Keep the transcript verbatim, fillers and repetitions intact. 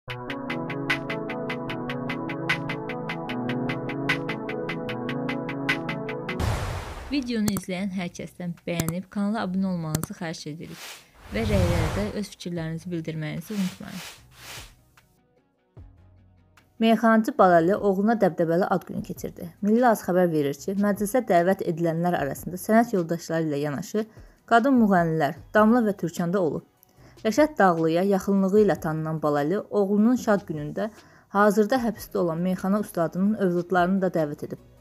Videonu izləyən hər kəsdən bəyənib kanala abunə olmanızı xahiş edirik və rəylərdə öz fikirlərinizi bildirməyinizi unutmayın. Meyxanacı Balalı oğluna dəbdəbəli ad günü keçirdi. Milli Az xəbər verir ki, məclisə dəvət edilənlər arasında sənət yoldaşları ilə yanaşı qadın müğənnilər Damla və Türkanda olub. Rəşad Dağlıya yaxınlığı ilə tanınan Balalı oğlunun şad günündə hazırda həbsdə olan meyxana ustadının övladlarını da dəvət edib.